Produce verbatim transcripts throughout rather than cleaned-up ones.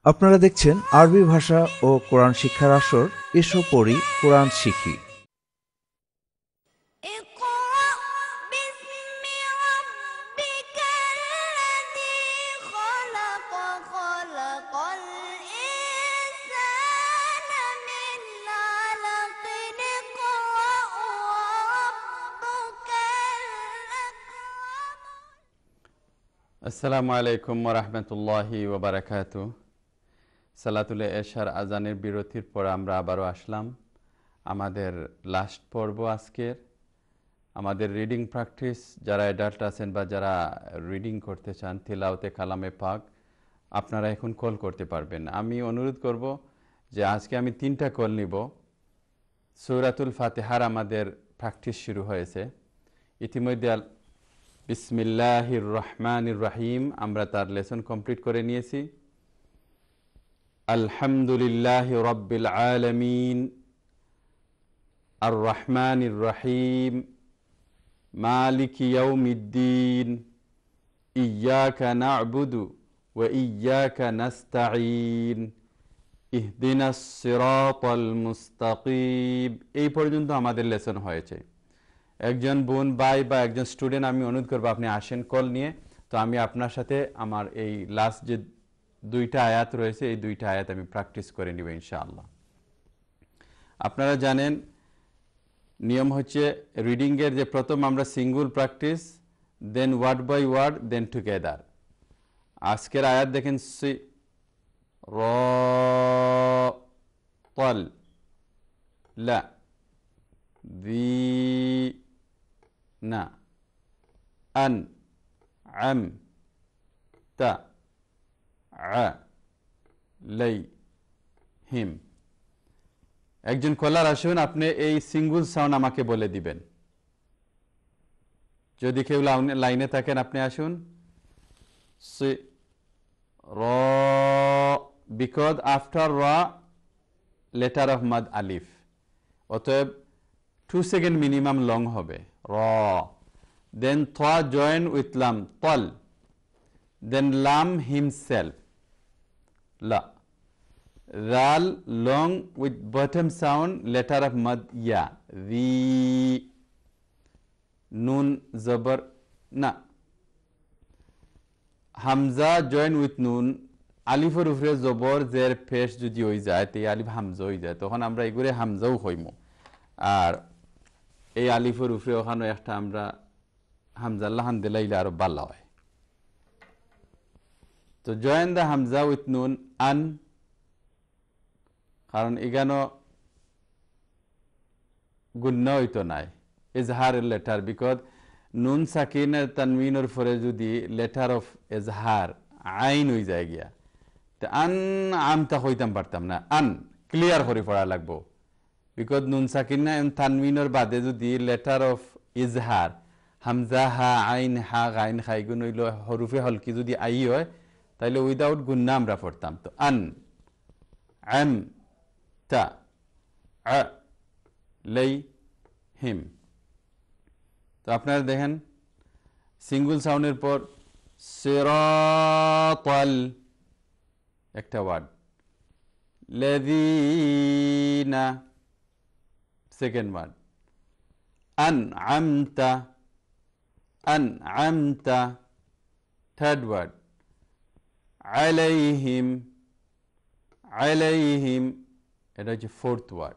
আপনারা দেখছেন আরবি ভাষা ও কোরআন শিক্ষার আসর। এসো পড়ি কোরআন শিখি। আসসালামু আলাইকুম ওয়া রাহমাতুল্লাহি ওয়া বারাকাতুহু। সালাতুল এশার আজানের বিরতির পর আমরা আবারও আসলাম আমাদের লাস্ট পর্ব আজকের। আমাদের রিডিং প্র্যাকটিস, যারা অ্যাডাল্ট আছেন বা যারা রিডিং করতে চান তিলাওয়াতে কালামে পাক, আপনারা এখন কল করতে পারবেন। আমি অনুরোধ করব যে আজকে আমি তিনটা কল নিব। সূরাতুল ফাতিহার আমাদের প্র্যাকটিস শুরু হয়েছে ইতিমধ্যে। বিসমিল্লাহির রহমানির রহিম আমরা তার লেসন কমপ্লিট করে নিয়েছি। আলহামদুলিল্লাহি রাব্বিল আলামিন আর রহমানির রহিম মালিকি ইয়াউমিদ্দিন ইয়্যাকা না'বুদু ওয়া ইয়্যাকা নাস্তাঈন ইহদিনাস সিরাতাল মুস্তাকিম। এই পর্যন্ত আমাদের লেসন হয়েছে। একজন বোন ভাই বা একজন স্টুডেন্ট, আমি অনুরোধ করবো আপনি আসেন কল নিয়ে। তো আমি আপনার সাথে আমার এই লাস্ট যে দুইটা আয়াত রয়েছে এই দুইটা আয়াত আমি প্র্যাকটিস করে নিব ইনশাআল্লাহ। আপনারা জানেন নিয়ম হচ্ছে রিডিংয়ের যে প্রথম আমরা single practice, then word by word, then together. আজকের আয়াত দেখেন, সি র তল লা দি না আন আম তা আ লাই হিম। একজন কলার আসুন, আপনি এই সিঙ্গুল সাউন্ড আমাকে বলে দিবেন। যদি কেউ লাইনে থাকেন আপনি আসুন। সি র, বিকজ আফটার র লেটার অফ মাদ আলিফ, অতএব টু সেকেন্ড মিনিমাম লং হবে র। দেন থা জয়েন উইথ লাম তল, দেন লাম himself la. Ral long with bottom sound letter of mad ya. The nun zabar na. Hamza join with nun. আলিফের উপরে জবর জের পেশ যদি হয়ে যায় তো এই আলিফ হামজা হয়ে যায়, তখন আমরা এগুলো হামজাও হইমু। আর এই আলিফের উপরে ওখানে একটা আমরা হামজা লাহান দিলাইলে আরো ভালো হয়। তো জয়েন দ্য হামজা উইথ নুন আন, কারণ এখানে গুণ্য হইতো নাই এজহারের লেটার, বিকজ নুন সাকিনের তানমিনের পরে যদি লেটার অফ এজহার আইন হয়ে যায় গিয়া, তো আন আমটা হইতাম পারতাম না, আন ক্লিয়ার করে পড়া লাগবো। বিকজ নুন সাকিন তানমিনের বাদে যদি লেটার অফ ইজহার হামজা হা আইন হা গাইন খাইগুন হইল হরুফে হলকি যদি আই হয় তাইলে উইদাউট গুন্না আমরা পড়তাম। তো আন আম তা আ লাই হিম। তো আপনারা দেখেন সিঙ্গুল সাউন্ডের পর সিরাতাল একটা ওয়ার্ড, লাযীনা সেকেন্ড ওয়ার্ড, আনআমতা আনআমতা থার্ড ওয়ার্ড, আলাইহিম আলাইহিম এটা হচ্ছে ফোর্থ ওয়ার্ড।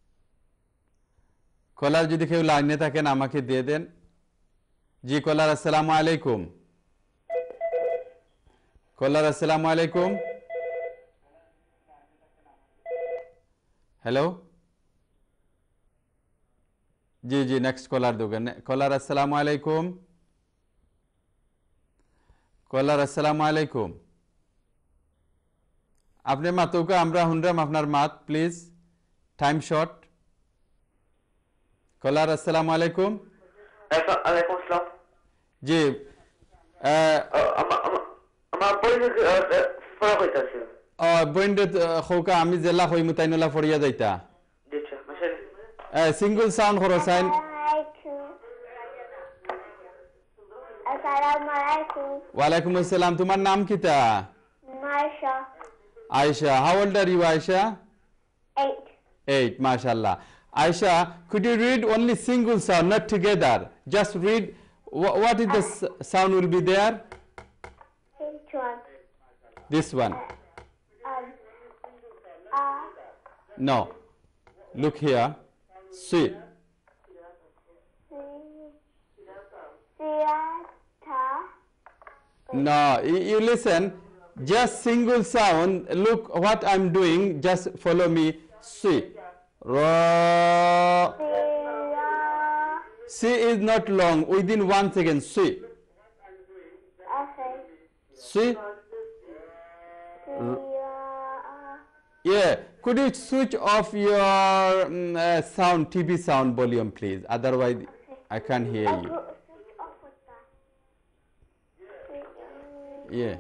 কলার যদি কেউ লাইনে থাকেন আমাকে দিয়ে দেন। জি কলার, আসসালামু আলাইকুম। কলার আসসালামু আলাইকুম। হ্যালো, জি জি নেক্সট কলার দেবেন। কলার আসসালামু আলাইকুম। কলার আসসালামু আলাইকুম। আপনি মাতৌকে আমরা শুনলাম আপনার মাত, প্লিজ টাইম শর্ট। কলার আসসালামু আলাইকুম। ওয়ালাইকুম আসসালাম। জি আমার বইতে পড়া হইতাছে। ও বইন্ডে খোকা আমি জেলা হইমু তাইনলা ফরিয়া যাইতা। দিচ্ছা মাসে এ সিঙ্গল সাউন্ড করো সাইন। আসসালামু আলাইকুম। ওয়ালাইকুম আসসালাম। তোমার নাম কিতা? Maisha. Aisha. How old are you, Aisha? Eight. Eight, mashallah. Aisha, could you read only single sound, not together? Just read, wh what is the s sound will be there? Which one? This one. Um. Uh. No. Look here. See. Theater. No, you, you listen. Just single sound. Look what I'm doing. Just follow me. See. Ra. C is not long. Within one second. See. Okay. See. Yeah. Could you switch off your um, uh, sound, T V sound volume, please? Otherwise, I can't hear you. Switch off with that. Yeah.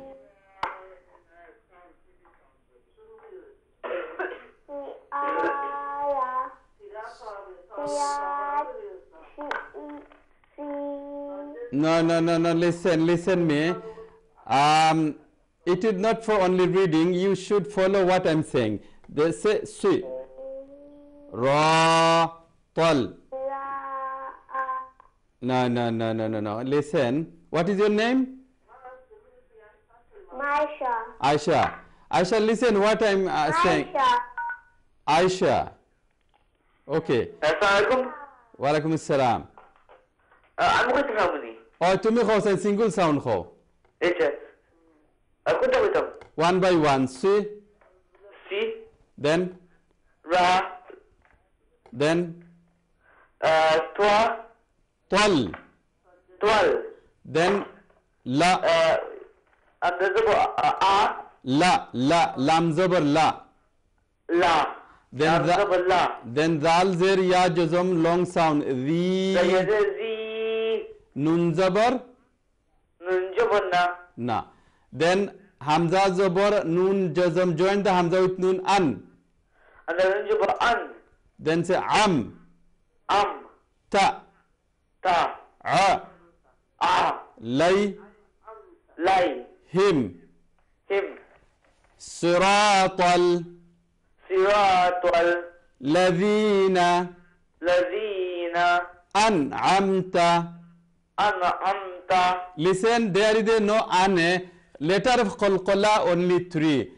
No, no, no, no. Listen, listen me. Um, it is not for only reading. You should follow what I'm saying. They say si. Ra, tal. No, no, no, no, no, no. Listen. What is your name? Maisha. Aisha. Aisha, listen what I'm uh, saying. Maisha. Aisha. Okay. Assalamualaikum. Walaikum assalam. I'm going to Ramani. Oh, tumi kho say single sound kho. Echa. Aku tahu tahu. One by one. Si. Si. Then. Ra. Then. Uh, Tua. Tal. Twelve. Then. La. Uh, and there's a A. La. La. Lam zabar la. La. Then Lam zabar the, la. then zal zer ya jazm long sound. Ri. Zi. Nun zabar Nun zabar na. na. Then hamza zabar nun jazm. Join the hamza with nun an. And then nun zabar an. Then say am. Am. Ta. Ta. A. A. Lay. Lai. Him. Him. Siratal. Siratul Ladhina. Ladhina An'amta. An'amta. Listen, there is no ane. Letter of qalqala only three.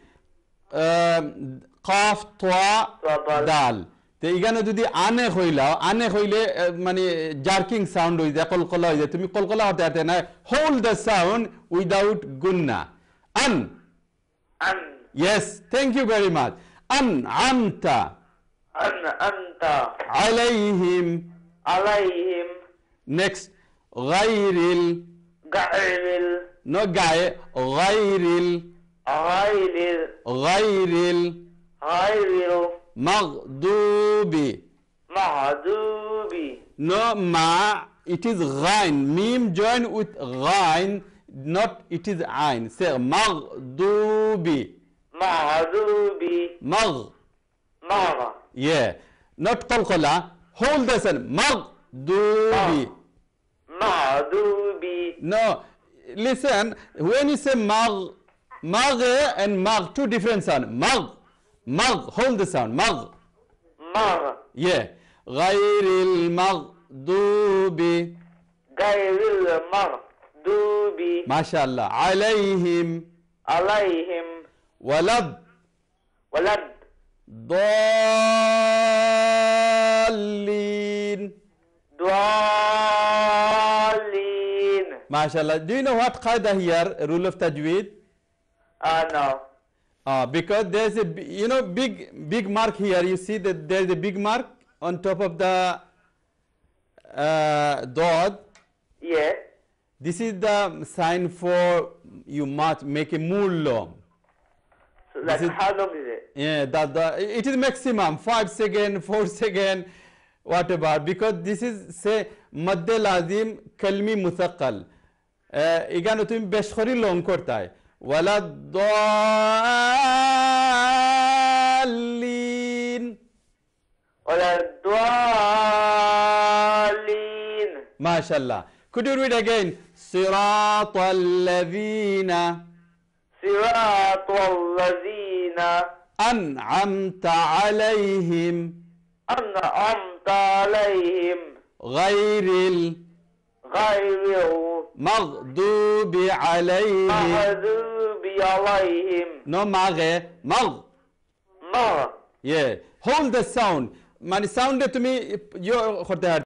Um, Qaf, Twa, Twa, Dal. তো এখানে যদি আনে হইলাও আনে হইলে মানে jerking sound হই যায় কলকলা হই যায় তুমি কলকলা হতে পারতে না হোল্ড দ্য সাউন্ড উইদাউট গুন্না আন An. Yes thank you very much আন আমতা An'amta আলাইহিম alayhim নেক্সট গায়রিল ga'iril নো গায়ে গায়রিল ghayril গায়রিল ghayril মাগদুবি mahdubi. No, ma, it is ghain. Mim join with ghain, not it is ain. Say maghdubi. Mahdubi. Magh. Magha. Yeah. Not qalqala. Hold the sun. Maghdubi. Mahdubi. No. Listen, when you say magh, magh and magh, two different sound. Magh. Magh. Hold the sound. Magh. Magha. Yeah. Ghayril maghdubi. Ghayril maghdubi. MashaAllah. Alayhim. Alayhim. Walad. Walad. Dallin. Dwalin. MashaAllah. Do you know what qaida here, rule of tajweed? Ah, no. Uh, because there's a, b- you know, big, big mark here. You see that there's a big mark on top of the uh, dot. Yeah. This is the sign for you must make a more long. So like This is- how long is it? Yeah, that the it is maximum five second, four second, whatever. Because this is say madde lazim kalmi muthaqqal. Igano তুমি বেশ করে long করতে ওয়ালা দাল্লিন Walad dwalin. MashaAllah. Could you read again? Siratal ladhina Siratul ladhina الذين أنعمت عليهم أنعمت عليهم غير غير المغضوب عليهم. المغضوب عليهم. No mage, mag. ما Yeah. Hold the sound. মানে সাউন্ডে তুমি ইয়ে করতে